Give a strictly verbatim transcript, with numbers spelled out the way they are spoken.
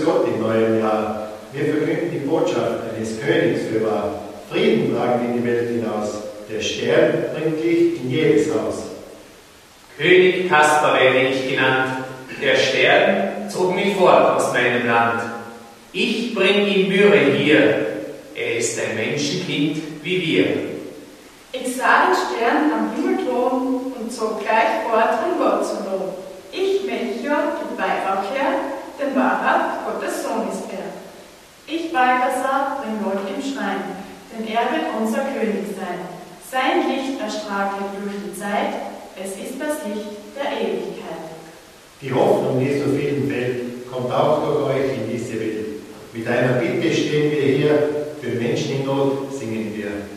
Gott im neuen Jahr. Wir verkünden die Botschaft eines Königs für wahr. Frieden tragen wir in die Welt hinaus. Der Stern bringt Licht in jedes Haus. König Kaspar werde ich genannt. Der Stern zog mich fort aus meinem Land. Ich bring ihm Myrrhe hier. Er ist ein Menschenkind wie wir. Ich sah den Stern am Himmelthron und zog gleich fort, um Gott zu loben. Ich, Melchior, den Weihrauch her, denn wahrhaft Gottes Sohn ist er. Ich, Balthasar, bring Gold im Schrein, denn er wird unser König sein. Sein Licht erstrahlt durch die Zeit, es ist das Licht der Ewigkeit. Die Hoffnung, die so vielen fällt, kommt auch durch euch in diese Welt. Mit einer Bitte stehen wir hier, für Menschen in Not singen wir.